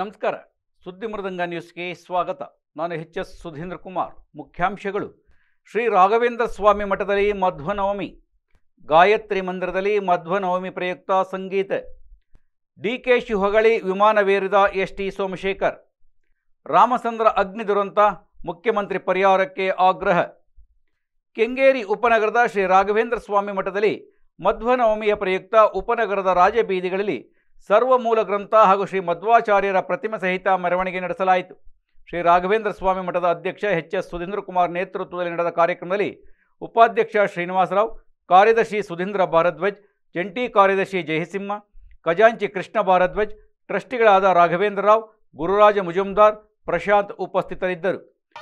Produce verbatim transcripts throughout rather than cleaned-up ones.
ನಮಸ್ಕಾರ. ಸುದ್ದಿ ಮೃದಂಗ ನ್ಯೂಸ್ಗೆ ಸ್ವಾಗತ. ನಾನು ಎಚ್ ಎಸ್ ಸುಧೀಂದ್ರ ಕುಮಾರ್. ಮುಖ್ಯಾಂಶಗಳು: ಶ್ರೀ ರಾಘವೇಂದ್ರ ಸ್ವಾಮಿ ಮಠದಲ್ಲಿ ಮಧ್ವನವಮಿ, ಗಾಯತ್ರಿ ಮಂದಿರದಲ್ಲಿ ಮಧ್ವನವಮಿ ಪ್ರಯುಕ್ತ ಸಂಗೀತ, ಡಿ ಕೆ ಶಿವಹೊಳಿ ವಿಮಾನವೇರಿದ ಎಸ್ ಟಿ ಸೋಮಶೇಖರ್, ರಾಮಚಂದ್ರ ಅಗ್ನಿ ದುರಂತ, ಮುಖ್ಯಮಂತ್ರಿ ಪರಿಹಾರಕ್ಕೆ ಆಗ್ರಹ. ಕೆಂಗೇರಿ ಉಪನಗರದ ಶ್ರೀ ರಾಘವೇಂದ್ರ ಸ್ವಾಮಿ ಮಠದಲ್ಲಿ ಮಧ್ವನವಮಿಯ ಪ್ರಯುಕ್ತ ಉಪನಗರದ ರಾಜಬೀದಿಗಳಲ್ಲಿ ಸರ್ವಮೂಲ ಗ್ರಂಥ ಹಾಗೂ ಶ್ರೀ ಮಧ್ವಾಚಾರ್ಯರ ಪ್ರತಿಮೆ ಸಹಿತ ಮೆರವಣಿಗೆ ನಡೆಸಲಾಯಿತು. ಶ್ರೀ ರಾಘವೇಂದ್ರ ಸ್ವಾಮಿ ಮಠದ ಅಧ್ಯಕ್ಷ ಎಚ್ ಎಸ್ ಸುಧೀಂದ್ರ ಕುಮಾರ್ ನೇತೃತ್ವದಲ್ಲಿ ನಡೆದ ಕಾರ್ಯಕ್ರಮದಲ್ಲಿ ಉಪಾಧ್ಯಕ್ಷ ಶ್ರೀನಿವಾಸರಾವ್, ಕಾರ್ಯದರ್ಶಿ ಸುಧೀಂದ್ರ ಭಾರದ್ವಾಜ್, ಜಂಟಿ ಕಾರ್ಯದರ್ಶಿ ಜಯಸಿಂಹ, ಖಜಾಂಚಿ ಕೃಷ್ಣ ಭಾರದ್ವಾಜ್, ಟ್ರಸ್ಟಿಗಳಾದ ರಾಘವೇಂದ್ರ ರಾವ್, ಗುರುರಾಜ ಮುಜುಮ್ದಾರ್, ಪ್ರಶಾಂತ್ ಉಪಸ್ಥಿತರಿದ್ದರು.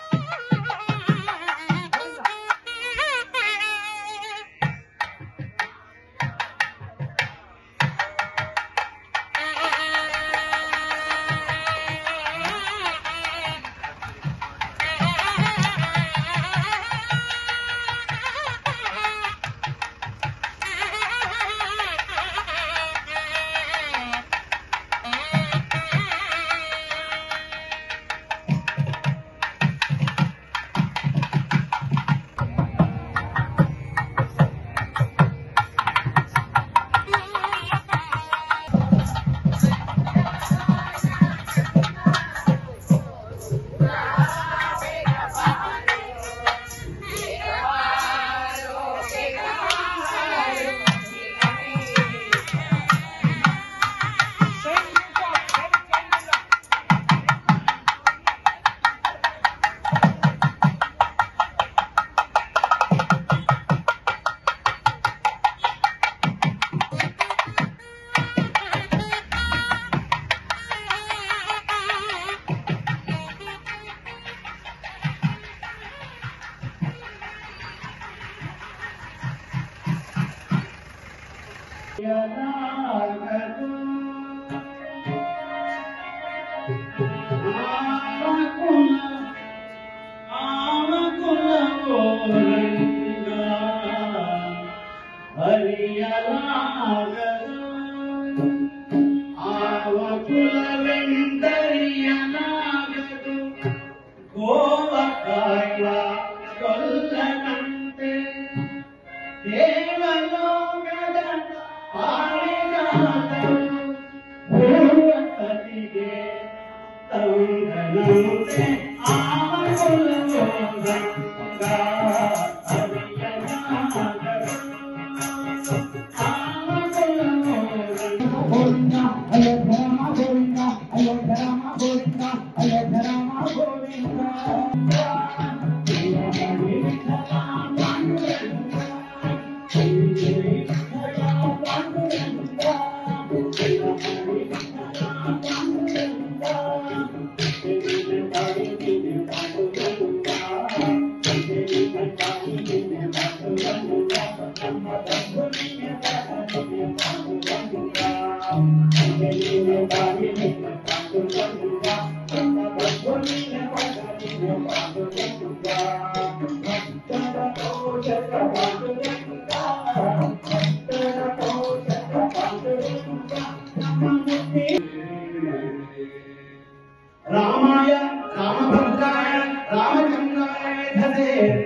रामाय रामभद्राय रामचंद्राय वेधसे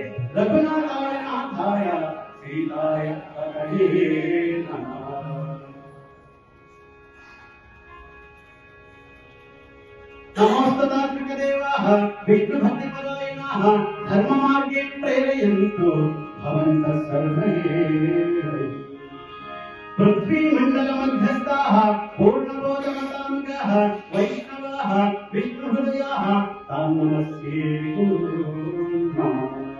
रघुनाथाय नाथाय सीताय पतये नमः। नमोस्तदात्मिकदेवाः विष्णुभक्तिपरायणाः धर्ममार्गे प्रेरयन्तु भवन्तः सर्वे। पृथ्वीमण्डलमध्यस्थाः पूर्णबोधमताङ्गाः वैष्णवाः विष्णुहृदयाः तां नमस्ये गुरुर्नमः।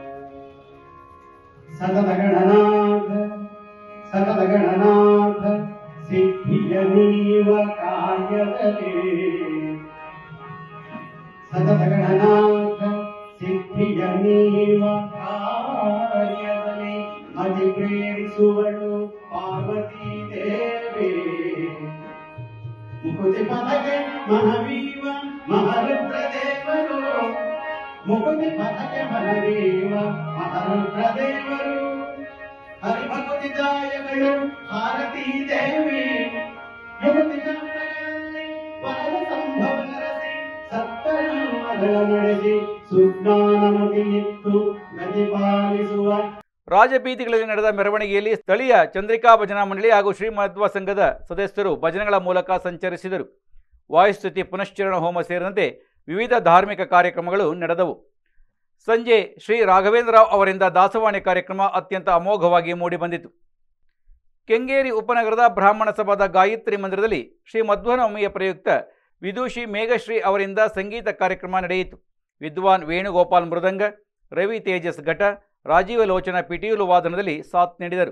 सततगणनाथ सततगणनाथ सिद्धियनीव कार्यदले, सततगणनाथ सिद्धियनीव कार्यदले अधिक्रीडिಸುವಳು पार्वती देवी। मुकुति पथके महवीव महरुद्र देवरू, मुकुति पथके महवीव महरुद्र देवरू। हरिभक्ति दायकಳು भारती देवी, मुकुति चंद्रಗಳಲ್ಲಿ ವರದ ಸಂಭವನರ ನಡೆಸಿ ಸುಜ್ಞಾನಮತಿಯಿತ್ತು ಗತಿಪಾಲಿಸುವ. ರಾಜಬೀದಿಗಳಲ್ಲಿ ನಡೆದ ಮೆರವಣಿಗೆಯಲ್ಲಿ ಸ್ಥಳೀಯ ಚಂದ್ರಿಕಾ ಭಜನಾ ಮಂಡಳಿ ಹಾಗೂ ಶ್ರೀ ಮಧ್ವ ಸಂಘದ ಸದಸ್ಯರು ಭಜನೆಗಳ ಮೂಲಕ ಸಂಚರಿಸಿದರು. ವಾಯುಸ್ತುತಿ, ಪುನಶ್ಚರಣ ಹೋಮ ಸೇರಿದಂತೆ ವಿವಿಧ ಧಾರ್ಮಿಕ ಕಾರ್ಯಕ್ರಮಗಳು ನಡೆದವು. ಸಂಜೆ ಶ್ರೀ ರಾಘವೇಂದ್ರರಾವ್ ಅವರಿಂದ ದಾಸವಾಣಿ ಕಾರ್ಯಕ್ರಮ ಅತ್ಯಂತ ಅಮೋಘವಾಗಿ ಮೂಡಿಬಂದಿತು. ಕೆಂಗೇರಿ ಉಪನಗರದ ಬ್ರಾಹ್ಮಣ ಸಭಾದ ಗಾಯತ್ರಿ ಮಂದಿರದಲ್ಲಿ ಶ್ರೀ ಮಧ್ವನವಮಿಯ ಪ್ರಯುಕ್ತ ವಿದೂಷಿ ಮೇಘಶ್ರೀ ಅವರಿಂದ ಸಂಗೀತ ಕಾರ್ಯಕ್ರಮ ನಡೆಯಿತು. ವಿದ್ವಾನ್ ವೇಣುಗೋಪಾಲ್ ಮೃದಂಗ, ರವಿ ತೇಜಸ್ ಘಟ, ರಾಜೀವ ಲೋಚನ ಪಿಟೀಲು ವಾದನದಲ್ಲಿ ಸಾಥ್ ನೀಡಿದರು.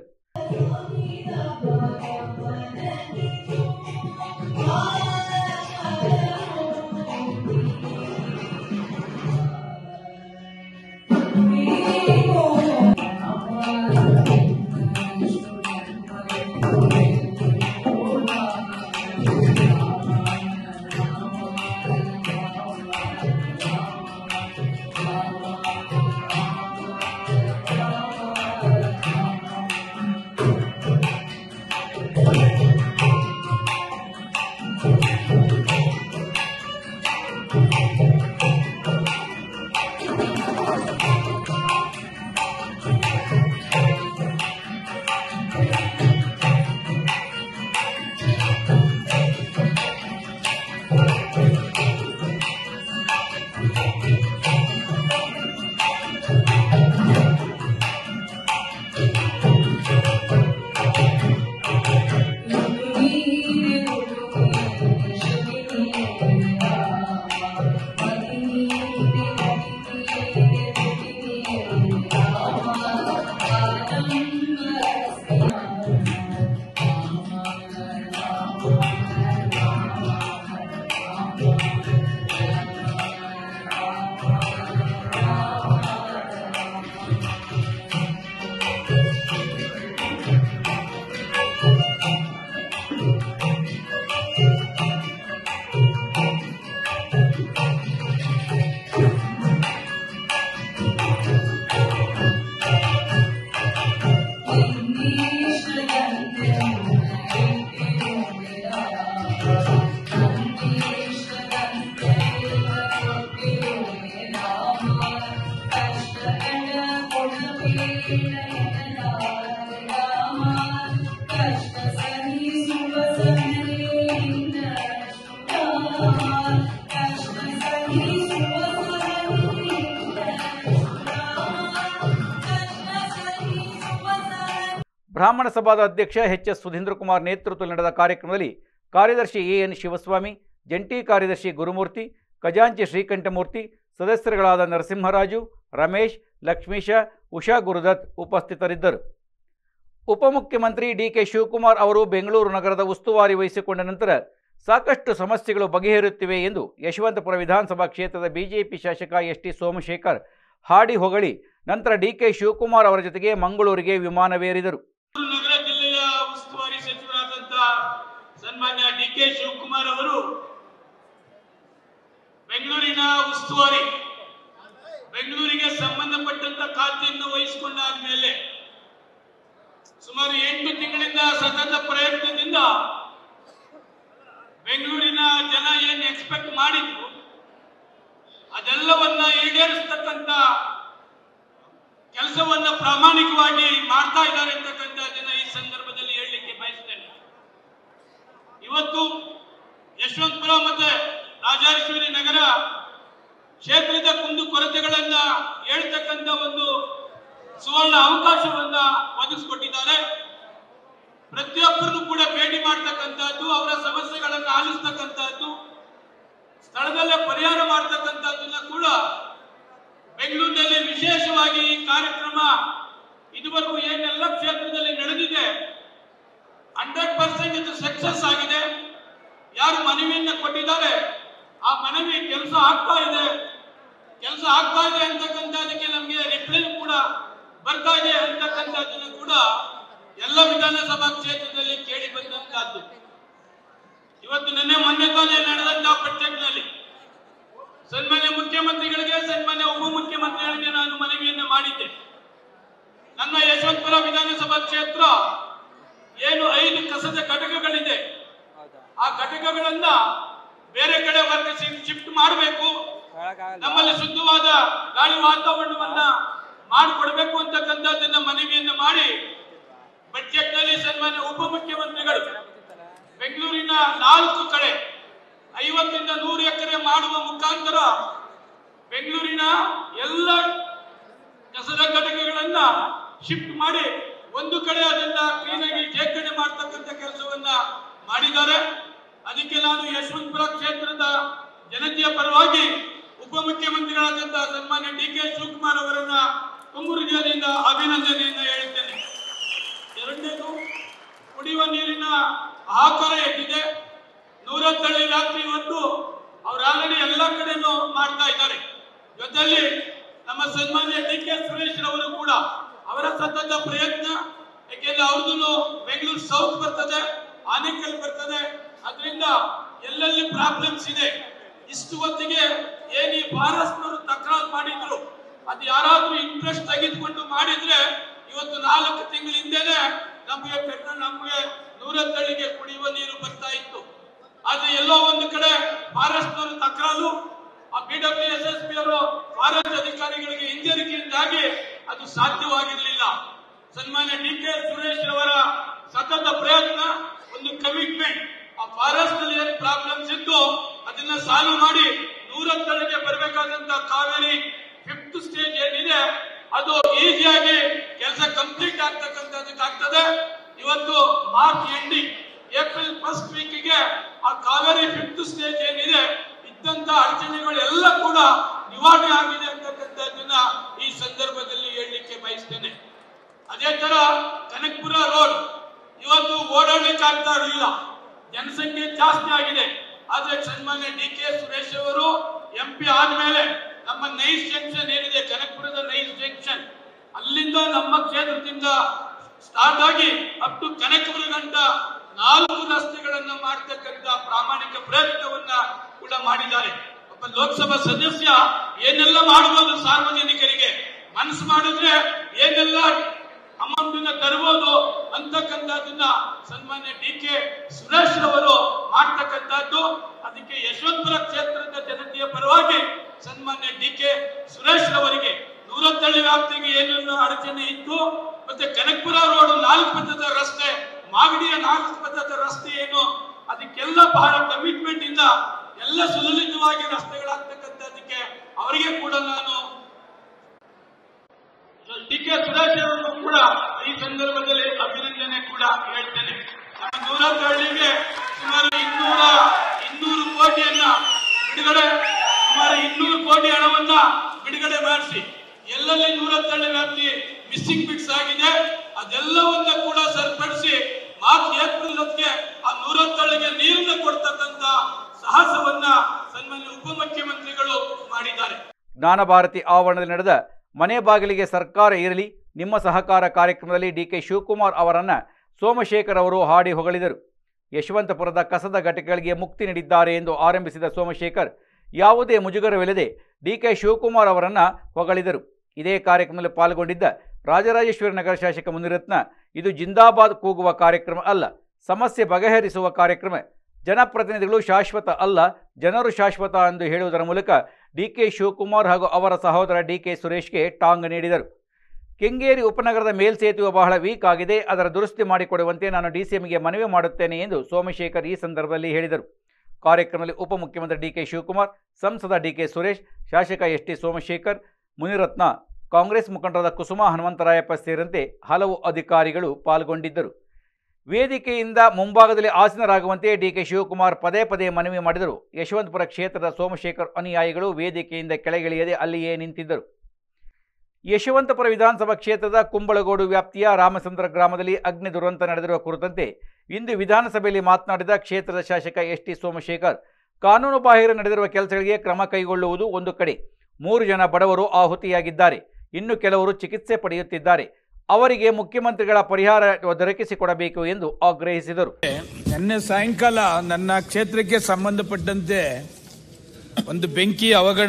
ಬ್ರಾಹ್ಮಣ ಸಭಾದ ಅಧ್ಯಕ್ಷ ಎಚ್ ಎಸ್ ಸುಧೀಂದ್ರ ಕುಮಾರ್ ನೇತೃತ್ವದಲ್ಲಿ ನಡೆದ ಕಾರ್ಯಕ್ರಮದಲ್ಲಿ ಕಾರ್ಯದರ್ಶಿ ಎ ಎನ್ ಶಿವಸ್ವಾಮಿ, ಜಂಟಿ ಕಾರ್ಯದರ್ಶಿ ಗುರುಮೂರ್ತಿ, ಖಜಾಂಚಿ ಶ್ರೀಕಂಠಮೂರ್ತಿ, ಸದಸ್ಯರುಗಳಾದ ನರಸಿಂಹರಾಜು, ರಮೇಶ್, ಲಕ್ಷ್ಮೀಶ, ಉಷಾ ಗುರುದತ್ ಉಪಸ್ಥಿತರಿದ್ದರು. ಉಪಮುಖ್ಯಮಂತ್ರಿ ಡಿ ಕೆ ಶಿವಕುಮಾರ್ ಅವರು ಬೆಂಗಳೂರು ನಗರದ ಉಸ್ತುವಾರಿ ವಹಿಸಿಕೊಂಡ ನಂತರ ಸಾಕಷ್ಟು ಸಮಸ್ಯೆಗಳು ಬಗೆಹರಿಯುತ್ತಿವೆ ಎಂದು ಯಶವಂತಪುರ ವಿಧಾನಸಭಾ ಕ್ಷೇತ್ರದ ಬಿಜೆಪಿ ಶಾಸಕ ಎಸ್ ಟಿ ಸೋಮಶೇಖರ್ ಹಾಡಿ ಹೊಗಳಿ ನಂತರ ಡಿ ಕೆ ಶಿವಕುಮಾರ್ ಅವರ ಜೊತೆಗೆ ಮಂಗಳೂರಿಗೆ ವಿಮಾನವೇರಿದರು. ನಗರ ಜಿಲ್ಲೆಯ ಉಸ್ತುವಾರಿ ಸಚಿವರಾದಂತ ಸನ್ಮಾನ್ಯ ಡಿ ಕೆ ಶಿವಕುಮಾರ್ ಅವರು ಬೆಂಗಳೂರಿನ ಉಸ್ತುವಾರಿ ಬೆಂಗಳೂರಿಗೆ ಸಂಬಂಧಪಟ್ಟಂತ ಖಾತೆಯನ್ನು ವಹಿಸಿಕೊಂಡಾದ ಮೇಲೆ ಸುಮಾರು ಎಂಟು ತಿಂಗಳಿಂದ ಸತತ ಪ್ರಯತ್ನದಿಂದ ಬೆಂಗಳೂರಿನ ಜನ ಏನ್ ಎಕ್ಸ್ಪೆಕ್ಟ್ ಮಾಡಿದ್ರು ಅದೆಲ್ಲವನ್ನ ಈಡೇರಿಸತಕ್ಕಂತ ಕೆಲಸವನ್ನ ಪ್ರಾಮಾಣಿಕವಾಗಿ ಮಾಡ್ತಾ ಇದ್ದಾರೆ ಅಂತಕ್ಕಂಥದ್ದನ್ನ ಈ ಸಂದರ್ಭದಲ್ಲಿ ಹೇಳಲಿಕ್ಕೆ ಬಯಸ್ತೇನೆ. ಇವತ್ತು ಯಶವಂತಪುರ ಮತ್ತೆ ರಾಜರಾಜೇಶ್ವರಿ ನಗರ ಕ್ಷೇತ್ರದ ಕುಂದು ಕೊರತೆಗಳನ್ನ ಹೇಳ್ತಕ್ಕಂಥ ಒಂದು ಸುವರ್ಣ ಅವಕಾಶವನ್ನ ಒದಗಿಸಿಕೊಟ್ಟಿದ್ದಾರೆ. ಪ್ರತಿಯೊಬ್ಬರನ್ನು ಕೂಡ ಭೇಟಿ ಮಾಡ್ತಕ್ಕಂಥದ್ದು, ಅವರ ಸಮಸ್ಯೆಗಳನ್ನು ಆಲಿಸ್ತಕ್ಕಂಥದ್ದು, ಸ್ಥಳದಲ್ಲೇ ಪರಿಹಾರ ಮಾಡ್ತಕ್ಕಂಥದ್ದನ್ನ ಕೂಡ ಬೆಂಗಳೂರಿನಲ್ಲಿ ವಿಶೇಷವಾಗಿ ಈ ಕಾರ್ಯಕ್ರಮ ಇದುವರೆಗೂ ಏನೆಲ್ಲ ಕ್ಷೇತ್ರದಲ್ಲಿ ನಡೆದಿದೆ ಹಂಡ್ರೆಡ್ ಪರ್ಸೆಂಟ್ ಇದು ಸಕ್ಸಸ್ ಆಗಿದೆ. ಯಾರು ಮನವಿಯನ್ನ ಕೊಟ್ಟಿದ್ದಾರೆ ಆ ಮನವಿ ಕೆಲಸ ಆಗ್ತಾ ಇದೆ ಕೆಲಸ ಆಗ್ತಾ ಇದೆ ಅಂತಕ್ಕಂಥದಕ್ಕೆ ನಮಗೆ ರಿಪ್ಲೈ ಕೂಡ ಬರ್ತಾ ಇದೆ ಅಂತಕ್ಕಂಥದ್ದನ್ನು ಕೂಡ ಎಲ್ಲ ವಿಧಾನಸಭಾ ಕ್ಷೇತ್ರದಲ್ಲಿ ಕೇಳಿ ಬಂದಂತಹದ್ದು. ಇವತ್ತು ನಿನ್ನೆ ಮೊನ್ನೆ ತಾನೇ ನಡೆದಂತಹ ಬಜೆಟ್ನಲ್ಲಿ ಸನ್ಮಾನ್ಯ ಮುಖ್ಯಮಂತ್ರಿಗಳಿಗೆ ಸನ್ಮಾನ್ಯ ಉಪಮುಖ್ಯಮಂತ್ರಿಗಳಿಗೆ ನಾನು ಮನವಿಯನ್ನ ಮಾಡಿದ್ದೆ. ನನ್ನ ಯಶವಂತಪುರ ವಿಧಾನಸಭಾ ಕ್ಷೇತ್ರ ಏನು ಐದು ಕಸದ ಘಟಕಗಳಿದೆ ಆ ಘಟಕಗಳನ್ನ ಬೇರೆ ಕಡೆ ವರ್ಗ ಶಿಫ್ಟ್ ಮಾಡಬೇಕು, ನಮ್ಮಲ್ಲಿ ಶುದ್ಧವಾದ ಗಾಳಿ ವಾತಾವರಣವನ್ನ ಮಾಡಿಕೊಡ್ಬೇಕು ಅಂತಕ್ಕಂಥದ್ದನ್ನ ಮನವಿಯನ್ನು ಮಾಡಿ ಬಜೆಟ್ ನಲ್ಲಿ ಸನ್ಮಾನ್ಯ ಉಪಮುಖ್ಯಮಂತ್ರಿಗಳು ಬೆಂಗಳೂರಿನ ನಾಲ್ಕು ಕಡೆ ಐವತ್ತರಿಂದ ನೂರು ಎಕರೆ ಮಾಡುವ ಮುಖಾಂತರ ಬೆಂಗಳೂರಿನ ಎಲ್ಲ ಕಸದ ಘಟಕಗಳನ್ನ ಶಿಫ್ಟ್ ಮಾಡಿ ಒಂದು ಕಡೆ ಅದನ್ನ ಕ್ಲೀನ್ ಆಗಿ ಶೇಖರಣೆ ಮಾಡ್ತಕ್ಕಂಥ ಕೆಲಸವನ್ನ ಮಾಡಿದ್ದಾರೆ. ಅದಕ್ಕೆ ನಾನು ಯಶವಂತಪುರ ಕ್ಷೇತ್ರದ ಜನತೆಯ ಪರವಾಗಿ ಉಪಮುಖ್ಯಮಂತ್ರಿಗಳಾದಂತಹ ಸನ್ಮಾನ್ಯ ಡಿ ಕೆ ಶಿವಕುಮಾರ್ ಅವರನ್ನ ತುಂಬು ಹೃದಯದಿಂದ ಅಭಿನಂದನೆಯನ್ನ ಹೇಳುತ್ತೇನೆ. ಎರಡನೇದು, ಕುಡಿಯುವ ನೀರಿನ ಆಹಾರ ಎಷ್ಟಿದೆ, ನೂರತ್ತಳ್ಳಿ ರಾತ್ರಿ ಇವತ್ತು ಅವ್ರು ಆಲ್ರೆಡಿ ಎಲ್ಲ ಕಡೆನೂ ಮಾಡ್ತಾ ಇದ್ದಾರೆ. ಜೊತೆಯಲ್ಲಿ ನಮ್ಮ ಸನ್ಮಾನ್ಯ ಡಿ ಕೆ ಸುರೇಶ್ ಅವರು ಕೂಡ ಅವರ ಸತತ ಪ್ರಯತ್ನ, ಯಾಕೆಂದ್ರೆ ಅವ್ರದ್ದು ಬೆಂಗಳೂರು ಸೌತ್ ಬರ್ತದೆ, ಆನೇಕಲ್ ಬರ್ತದೆ, ಅದರಿಂದ ಎಲ್ಲೆಲ್ಲಿ ಪ್ರಾಬ್ಲಮ್ಸ್ ಇದೆ ಇಷ್ಟು ಹೊತ್ತಿಗೆ ಏನ್ ಈ ಫಾರೆಸ್ಟ್ನವರು ತಕರಾರು ಮಾಡಿದ್ರು ಅದು ಯಾರಾದ್ರೂ ಇಂಟ್ರೆಸ್ಟ್ ತೆಗೆದುಕೊಂಡು ಮಾಡಿದ್ರೆ ಇವತ್ತು ನಾಲ್ಕು ತಿಂಗಳ ಹಿಂದೆನೆ ನಮಗೆ ನಮಗೆ ನೂರತ್ತಳ್ಳಿಗೆ ಕುಡಿಯುವ ನೀರು ಬರ್ತಾ ಇತ್ತು. ಆದ್ರೆ ಎಲ್ಲೋ ಒಂದು ಕಡೆ ಫಾರೆಸ್ಟ್ನವರು ತಕರಾರು, ಆ B W S S P ಅವರು ಫಾರೆಸ್ಟ್ ಅಧಿಕಾರಿಗಳಿಗೆ ಹಿಂಜರಿಕೆಯಿಂದಾಗಿ ಅದು ಸಾಧ್ಯವಾಗಿರಲಿಲ್ಲ. ಸನ್ಮಾನ್ಯ ಡಿ ಕೆ ಸುರೇಶ್ ಅವರ ಸತತ ಪ್ರಯತ್ನ, ಒಂದು ಕಮಿಟ್ಮೆಂಟ್, ಆ ಫಾರೆಸ್ಟ್ ನಲ್ಲಿ ಏನು ಪ್ರಾಬ್ಲಮ್ಸ್ ಇತ್ತು ಅದನ್ನ ಸಾಲ್ವ್ ಮಾಡಿ ನೂರತ್ತಳ್ಳಿಗೆ ಬರಬೇಕಾದಂತ ಕಾವೇರಿ ಫಿಫ್ತ್ ಸ್ಟೇಜ್ ಏನಿದೆ ಅದು ಈಸಿಯಾಗಿ ಕೆಲಸ ಕಂಪ್ಲೀಟ್ ಆಗ್ತಕ್ಕಂಥದ್ದಕ್ಕಾಗ್ತದೆ. ಇವತ್ತು ಮಾರ್ಚ್ ಎಂಡಿಂಗ್ ಏಪ್ರಿಲ್ ಫಸ್ಟ್ ವೀಕ್ಗೆ ಆ ಕಾವೇರಿ ಫಿಫ್ತ್ ಸ್ಟೇಜ್ ಏನಿದೆ ಇದ್ದಂತ ಅಡಚಣೆಗಳೆಲ್ಲ ಕೂಡ ನಿವಾರಣೆ ಆಗಿದೆ ಅಂತಕ್ಕಂಥದ್ದನ್ನ ಈ ಸಂದರ್ಭದಲ್ಲಿ ಹೇಳಲಿಕ್ಕೆ ಬಯಸ್ತೇನೆ. ಅದೇ ತರ ಕನಕಪುರ ರೋಡ್ ಇವತ್ತು ಓಡಾಡಲಿಕ್ಕೆ ಆಗ್ತಾ ಇರಲಿಲ್ಲ, ಜನಸಂಖ್ಯೆ ಜಾಸ್ತಿ ಆಗಿದೆ. ಆದ್ರೆ ಸನ್ಮಾನ್ಯ ಡಿ ಕೆ ಸುರೇಶ್ ಅವರು ಎಂ ಪಿ ಆದ್ಮೇಲೆ ನಮ್ಮ ನೈಸ್ ಜಂಕ್ಷನ್ ಏನಿದೆ, ಕನಕಪುರದ ನೈಸ್ ಜಂಕ್ಷನ್, ಅಲ್ಲಿಂದ ನಮ್ಮ ಕ್ಷೇತ್ರದಿಂದ ಸ್ಟಾರ್ಟ್ ಆಗಿ ಅಪ್ ಟು ಕನಕಪುರ ಗಂಟ ನಾಲ್ಕು ರಸ್ತೆಗಳನ್ನ ಮಾಡತಕ್ಕಂತ ಪ್ರಾಮಾಣಿಕ ಪ್ರಯತ್ನವನ್ನ ಕೂಡ ಮಾಡಿದ್ದಾರೆ. ಒಬ್ಬ ಲೋಕಸಭಾ ಸದಸ್ಯ ಏನೆಲ್ಲ ಮಾಡಬಹುದು, ಸಾರ್ವಜನಿಕರಿಗೆ ಮನಸ್ಸು ಮಾಡಿದ್ರೆ ಏನೆಲ್ಲ ಅಮೌಂಟ್ ತರಬಹುದು ಅಂತಕ್ಕಂಥದ್ದನ್ನ ಸನ್ಮಾನ್ಯ ಡಿ ಕೆ ಸುರೇಶ್ ಅವರು ಮಾಡ್ತಕ್ಕಂಥದ್ದು. ಅದಕ್ಕೆ ಯಶವಂತಪುರ ಕ್ಷೇತ್ರದ ಜನತೆಯ ಪರವಾಗಿ ಸನ್ಮಾನ್ಯ ಡಿ ಕೆ ಸುರೇಶ್ ಅವರಿಗೆ ನೂರತ್ತಳ್ಳಿ ವ್ಯಾಪ್ತಿಗೆ ಏನೇನು ಅಡಚಣೆ ಇತ್ತು, ಮತ್ತೆ ಕನಕಪುರ ರೋಡ್ ನಾಲ್ಕು ಪಥದ ರಸ್ತೆ, ಮಾಗಡಿಯ ನಾಲ್ಕು ಪಥದ ರಸ್ತೆ ಏನು, ಅದಕ್ಕೆಲ್ಲ ಬಹಳ ಕಮಿಟ್ಮೆಂಟ್ ಇಂದ ಎಲ್ಲ ಸುಲಲಿತವಾಗಿ ರಸ್ತೆಗಳಾಗ್ತಕ್ಕಂಥದಕ್ಕೆ ಅವರಿಗೆ ಕೂಡ ನಾನು ಡಿ ಕೆ ಸುರೇಶ್ ಅವರನ್ನು ಕೂಡ ಈ ಸಂದರ್ಭದಲ್ಲಿ ಅಭಿನಂದನೆ ಕೂಡ ಹೇಳ್ತೇನೆ. ನಮ್ಮ ನೂರತ್ತಳ್ಳಿಗೆ ಸುಮಾರು ಇನ್ನೂರ ಇನ್ನೂರು ಕೋಟಿಯನ್ನ ಬಿಡುಗಡೆ ಸುಮಾರು ಇನ್ನೂರು ಕೋಟಿ ಹಣವನ್ನ ಬಿಡುಗಡೆ ಮಾಡಿಸಿ ಎಲ್ಲೆಲ್ಲಿ ನೂರತ್ತಳ್ಳಿ ವ್ಯಾಪ್ತಿ ಮಿಸ್ಸಿಂಗ್ ಬಿಟ್ಸ್ ಆಗಿದೆ ಅದೆಲ್ಲವನ್ನ ಕೂಡ ಸರಿಪಡಿಸಿ ಮಾರ್ಚ್ ಏಪ್ರಿಲ್ ಹೊತ್ತಿಗೆ ಆ ನೂರತ್ತಳ್ಳಿಗೆ ನೀರನ್ನು ಕೊಡ್ತಕ್ಕಂತ ಸಾಹಸವನ್ನ ಸನ್ಮಾನ್ಯ ಉಪಮುಖ್ಯಮಂತ್ರಿಗಳು ಮಾಡಿದ್ದಾರೆ. ಜ್ಞಾನ ಭಾರತಿ ಆವರಣದಲ್ಲಿ ನಡೆದ ಮನೆ ಬಾಗಿಲಿಗೆ ಸರ್ಕಾರ ಇರಲಿ ನಿಮ್ಮ ಸಹಕಾರ ಕಾರ್ಯಕ್ರಮದಲ್ಲಿ ಡಿ ಕೆ ಶಿವಕುಮಾರ್ ಅವರನ್ನು ಸೋಮಶೇಖರ್ ಅವರು ಹಾಡಿ ಹೊಗಳಿದರು. ಯಶವಂತಪುರದ ಕಸದ ಘಟಕಗಳಿಗೆ ಮುಕ್ತಿ ನೀಡಿದ್ದಾರೆ ಎಂದು ಆರಂಭಿಸಿದ ಸೋಮಶೇಖರ್ ಯಾವುದೇ ಮುಜುಗರವಿಲ್ಲದೆ ಡಿ ಕೆ ಶಿವಕುಮಾರ್ ಅವರನ್ನು ಹೊಗಳಿದರು. ಇದೇ ಕಾರ್ಯಕ್ರಮದಲ್ಲಿ ಪಾಲ್ಗೊಂಡಿದ್ದ ರಾಜರಾಜೇಶ್ವರಿ ನಗರ ಶಾಸಕ ಮುನಿರತ್ನ, ಇದು ಜಿಂದಾಬಾದ್ ಕೂಗುವ ಕಾರ್ಯಕ್ರಮ ಅಲ್ಲ, ಸಮಸ್ಯೆ ಬಗೆಹರಿಸುವ ಕಾರ್ಯಕ್ರಮ. ಜನಪ್ರತಿನಿಧಿಗಳು ಶಾಶ್ವತ ಅಲ್ಲ, ಜನರು ಶಾಶ್ವತ ಎಂದು ಹೇಳುವುದರ ಮೂಲಕ ಡಿ ಕೆ ಶಿವಕುಮಾರ್ ಹಾಗೂ ಅವರ ಸಹೋದರ ಡಿ ಕೆ ಸುರೇಶ್ಗೆ ಟಾಂಗ್ ನೀಡಿದರು. ಕೆಂಗೇರಿ ಉಪನಗರದ ಮೇಲ್ಸೇತುವೆ ಬಹಳ ವೀಕ್ ಆಗಿದೆ, ಅದರ ದುರಸ್ತಿ ಮಾಡಿಕೊಡುವಂತೆ ನಾನು ಡಿಸಿಎಂಗೆ ಮನವಿ ಮಾಡುತ್ತೇನೆ ಎಂದು ಸೋಮಶೇಖರ್ ಈ ಸಂದರ್ಭದಲ್ಲಿ ಹೇಳಿದರು. ಕಾರ್ಯಕ್ರಮದಲ್ಲಿ ಉಪಮುಖ್ಯಮಂತ್ರಿ ಡಿ ಕೆ ಶಿವಕುಮಾರ್, ಸಂಸದ ಡಿ ಕೆ ಸುರೇಶ್, ಶಾಸಕ ಎಸ್ ಟಿ ಸೋಮಶೇಖರ್, ಮುನಿರತ್ನ, ಕಾಂಗ್ರೆಸ್ ಮುಖಂಡರಾದ ಕುಸುಮಾ ಹನುಮಂತರಾಯಪ್ಪ ಸೇರಿದಂತೆ ಹಲವು ಅಧಿಕಾರಿಗಳು ಪಾಲ್ಗೊಂಡಿದ್ದರು. ವೇದಿಕೆಯಿಂದ ಮುಂಭಾಗದಲ್ಲಿ ಆಸೀನರಾಗುವಂತೆ ಡಿ ಕೆ ಶಿವಕುಮಾರ್ ಪದೇ ಪದೇ ಮನವಿ ಮಾಡಿದರು. ಯಶವಂತಪುರ ಕ್ಷೇತ್ರದ ಸೋಮಶೇಖರ್ ಅನುಯಾಯಿಗಳು ವೇದಿಕೆಯಿಂದ ಕೆಳಗಿಳಿಯದೆ ಅಲ್ಲಿಯೇ ನಿಂತಿದ್ದರು. ಯಶವಂತಪುರ ವಿಧಾನಸಭಾ ಕ್ಷೇತ್ರದ ಕುಂಬಳಗೋಡು ವ್ಯಾಪ್ತಿಯ ರಾಮಚಂದ್ರ ಗ್ರಾಮದಲ್ಲಿ ಅಗ್ನಿ ದುರಂತ ನಡೆದಿರುವ ಕುರಿತಂತೆ ಇಂದು ವಿಧಾನಸಭೆಯಲ್ಲಿ ಮಾತನಾಡಿದ ಕ್ಷೇತ್ರದ ಶಾಸಕ ಎಸ್ ಟಿ ಸೋಮಶೇಖರ್, ಕಾನೂನು ಬಾಹಿರ ನಡೆದಿರುವ ಕೆಲಸಗಳಿಗೆ ಕ್ರಮ ಕೈಗೊಳ್ಳುವುದು ಒಂದು ಕಡೆ, ಮೂರು ಜನ ಬಡವರು ಆಹುತಿಯಾಗಿದ್ದಾರೆ, ಇನ್ನು ಕೆಲವರು ಚಿಕಿತ್ಸೆ ಪಡೆಯುತ್ತಿದ್ದಾರೆ, ಅವರಿಗೆ ಮುಖ್ಯಮಂತ್ರಿಗಳ ಪರಿಹಾರ ದೊರಕಿಸಿಕೊಡಬೇಕು ಎಂದು ಆಗ್ರಹಿಸಿದರು. ನಿನ್ನೆ ಸಾಯಂಕಾಲ ನನ್ನ ಕ್ಷೇತ್ರಕ್ಕೆ ಸಂಬಂಧಪಟ್ಟಂತೆ ಒಂದು ಬೆಂಕಿ ಅವಘಡ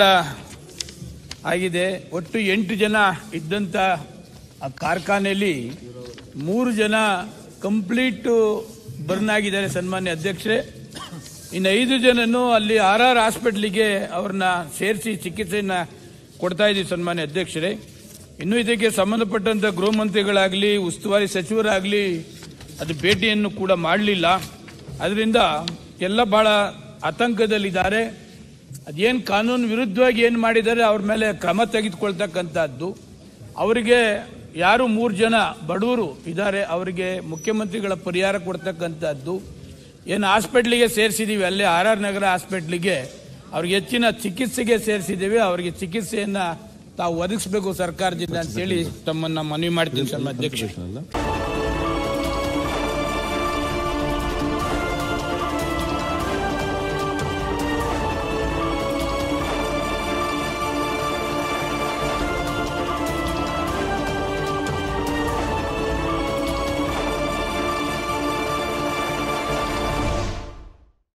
ಆಗಿದೆ. ಒಟ್ಟು ಎಂಟು ಜನ ಇದ್ದಂತ ಆ ಕಾರ್ಖಾನೆಯಲ್ಲಿ ಮೂರು ಜನ ಕಂಪ್ಲೀಟ್ ಬರ್ನ್ ಆಗಿದ್ದಾರೆ. ಸನ್ಮಾನ್ಯ ಅಧ್ಯಕ್ಷರೇ, ಇನ್ನು ಐದು ಜನನು ಅಲ್ಲಿ ಆರ್ ಆರ್ ಹಾಸ್ಪಿಟ್ಲಿಗೆ ಅವ್ರನ್ನ ಸೇರಿಸಿ ಚಿಕಿತ್ಸೆಯನ್ನ ಕೊಡ್ತಾ ಇದ್ದೀವಿ ಸನ್ಮಾನ್ಯ ಅಧ್ಯಕ್ಷರೇ. ಇನ್ನು ಇದಕ್ಕೆ ಸಂಬಂಧಪಟ್ಟಂತ ಗೃಹ ಮಂತ್ರಿಗಳಾಗಲಿ ಉಸ್ತುವಾರಿ ಸಚಿವರಾಗಲಿ ಅದು ಭೇಟಿಯನ್ನು ಕೂಡ ಮಾಡಲಿಲ್ಲ. ಅದರಿಂದ ಎಲ್ಲ ಬಹಳ ಆತಂಕದಲ್ಲಿದ್ದಾರೆ. ಅದೇನು ಕಾನೂನು ವಿರುದ್ಧವಾಗಿ ಏನು ಮಾಡಿದ್ದಾರೆ ಅವ್ರ ಮೇಲೆ ಕ್ರಮ ತೆಗೆದುಕೊಳ್ತಕ್ಕಂಥದ್ದು. ಅವರಿಗೆ ಯಾರು ಮೂರು ಜನ ಬಡವರು ಇದ್ದಾರೆ ಅವರಿಗೆ ಮುಖ್ಯಮಂತ್ರಿಗಳ ಪರಿಹಾರ ಕೊಡ್ತಕ್ಕಂಥದ್ದು. ಏನು ಹಾಸ್ಪಿಟ್ಲಿಗೆ ಸೇರಿಸಿದ್ದೀವಿ ಅಲ್ಲೇ ಆರ್ ಆರ್ ನಗರ ಹಾಸ್ಪಿಟ್ಲಿಗೆ ಅವ್ರಿಗೆ ಹೆಚ್ಚಿನ ಚಿಕಿತ್ಸೆಗೆ ಸೇರಿಸಿದ್ದೀವಿ. ಅವರಿಗೆ ಚಿಕಿತ್ಸೆಯನ್ನ ತಾವು ಒದಗಿಸಬೇಕು ಸರ್ಕಾರದಿಂದ ಅಂತೇಳಿ ತಮ್ಮನ್ನ ಮನವಿ ಮಾಡ್ತೀನಿ ಸರ್ ಅಧ್ಯಕ್ಷ.